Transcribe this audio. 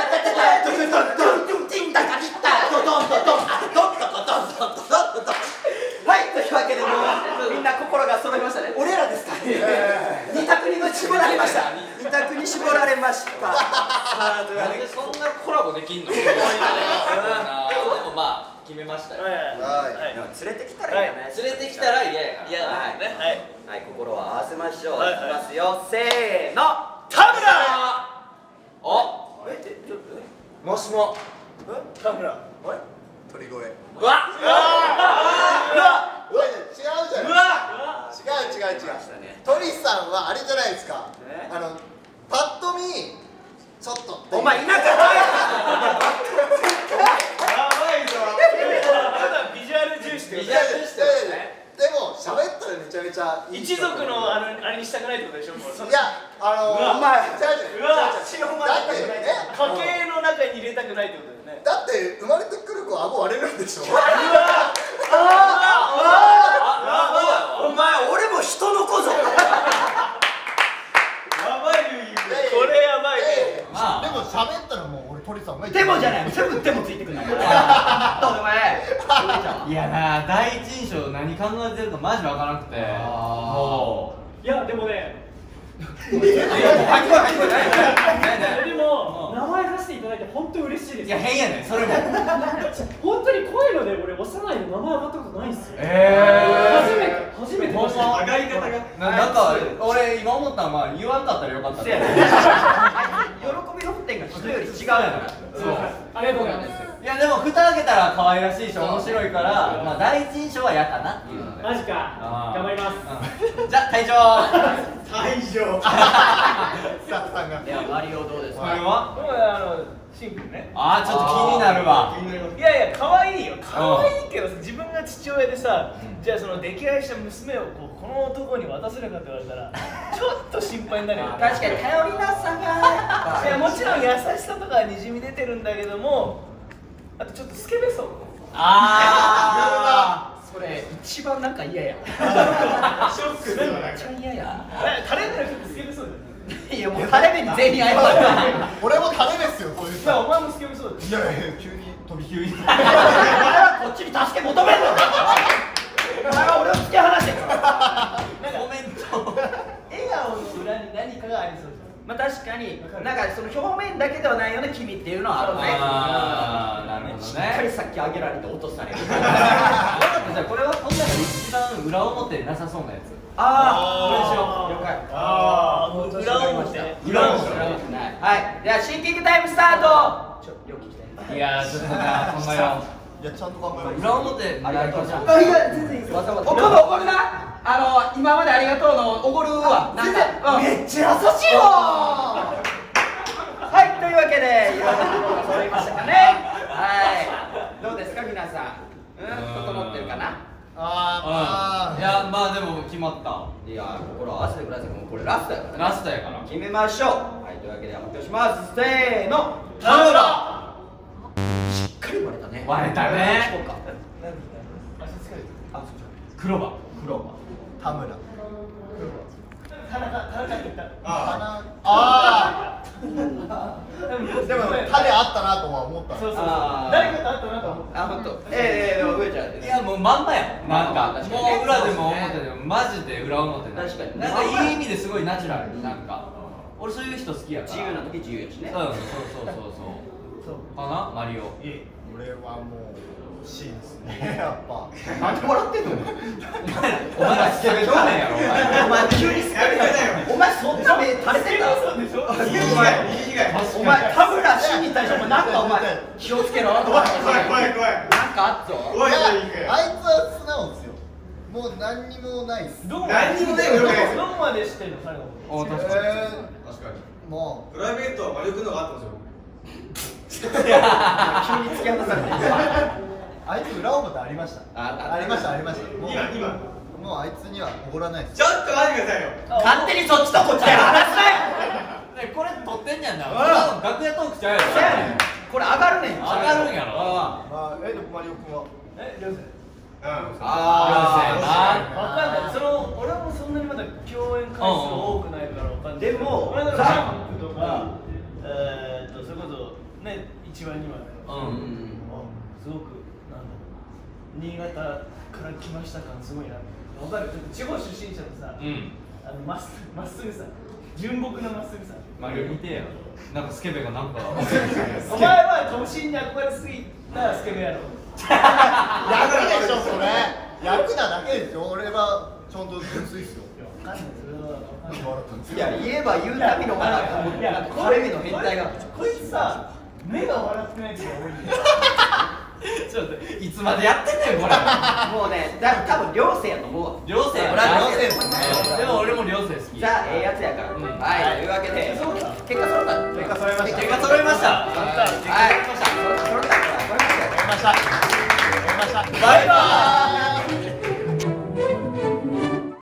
はい、というわけでもうみんな心が揃いましたね。俺らですかね。二択に絞られました。二択に絞られました。 なんでそんなコラボできんの？でもまあ決めましたよ。 連れてきたらいいよね。 連れてきたら嫌やから。 はい、心を合わせましょう。いきますよ。せーの。 田村。 お。 ちょっとね。 もしも。 田村。 鳥越。 うわ。 違うじゃん。違う。トリさんはあれじゃないですか。パッと見ちょっと。 お前田舎かい。 やばいぞ。ただビジュアル重視で。 でも喋ったらめちゃめちゃ一族のあれにしたくないってことでしょ。もういやお前だって家計の中に入れたくないってことだよね。 だって生まれてくる子顎割れるんでしょ。 お前俺も人の子ぞ。 これやばいね。 でも喋ったらもう俺鳥さんがでもじゃない、全部でもついてくんない。お前いやな、第一印象何考えてるかマジわからなくて。もいやでもね、 入ってこいでも名前出していただいて本当に嬉しいです。 ういや変やねんそれも。 本当にこういうので俺幼いの名前上がったことないんですよ。初めてほんま上がり方がなんか俺今思ったのは言わんかったらよかった。 喜びの沸点が人より違うから。 ありがとうございます。 いやでも蓋開けたら可愛らしいし面白いから、まあ第一印象は嫌かなっていうので。 マジか。頑張ります。 じゃあ退場。 スタッフさんがいやマリオどうですか。 これは？ シンプルね。 ああちょっと気になるわ。 いやいや可愛いよ。可愛いけど自分が父親でさ、じゃあその溺愛した娘をこの男に渡せなかったって言われたらちょっと心配になるよ。 確かに頼りなさが。 いやもちろん優しさとかはにじみ出てるんだけども、あとちょっとスケベそう。 それ一番なんか嫌や。 ショックではない。 めっちゃ嫌や。 タレントの人スケベそうだよね。 いやもうタレ目に全員謝る。 俺もタレですよこういう人。 お前もスケベそうだよ。 いやいや急に飛び級に。 お前はこっちに助け求めんのか。お前は俺を突き放してる。 コメント。 笑顔の裏に何かがありそうじまあ確かになんかその表面だけではないような君っていうのはあるね。 なるほどしっかりね。 さっき上げられて落とされる。 じゃあこれはこんなの一番裏表なさそうなやつ。 ああ、了解。 ゃん。裏表。 はい、ではシンキングタイムスタート。よく聞きたい。 いやちょっとな考えよいやちゃんと考えう。 よう。 裏表ありがとうじゃん。 あいや全然いいです。おごるおごるな。今までありがとうのおごるわ。全然。めっちゃ優しいわ。はい、というわけでいろんなところが揃いましたかね。はい。どうですか皆さん。整ってるかな。 いやまあでも決まった。 いや心合わせてください。もうこれラストやからね。 ラストやから。 決めましょう。はい、というわけで発表します。せーの。 田村。 しっかり割れたね。 割れたね。 そうか。 クローバー。 クローバ田村。 田中って言った。 でも種あったなとは思った。 そうそうそう。誰かと会ったなと思った。 あ、本当。でも上ちゃん。 いやもうまんまや。なんか確かにもう裏でも表でもマジで裏表な。 確かになんかいい意味ですごいナチュラル。なんか俺そういう人好きやから。 自由な時自由やしね。 そうかなマリオ。 俺はもう C ですね。やっぱ。 なんで笑ってんの。 お前らスケベだねやろ。 お前急にスケベだよ。お前そんな目垂れてた。お前田村氏に対してお前なんかお前気をつけろとか。怖い。なんかあっぞ。 あいつは素直ですよ。もう何にもないっす。 どこまで知ってんの彼の。 確かに。 もうプライベートはマリオ君のがあったんですよ。 急に突き放されて。 あいつ裏表ありました。 あありました。もう今もうあいつにはおごらないです。 ちょっと待ってくださいよ。 勝手にそっちとこっちで話すなよ。 これ撮ってんやんな。楽屋トークちゃうやろ。 これ上がるねん。 上がるんやろ。 でもマリオ君は両生。 あわかんない。俺もそんなにまだ共演回数多くないからわかんない。 でも俺のジャンプとかそれこそね1話2話すごくなんだろう新潟から来ました感すごいな。わかる。地方出身者のさまっすぐさ純朴なまっすぐさ。 マリオ見てや。なんかスケベがなんか。 お前は都心に憧れすぎたスケベやろ。 役でしょそれ。役なだけですよ。俺はちゃんと純粋っすよ。 いや言えば言うたびのなんか彼目の変態が。 こいつさ目が笑ってないって多いんだよ。 ちょっといつまでやってんねんこれ。 もうね多分寮生やと思うわ。 寮生。 俺は寮生ですね。 でも俺も寮生好き。 じゃあやつやから。はいというわけで結果揃った。 結果揃いました。 結果揃いました。 はい揃った。 揃いました。 バイバーイ。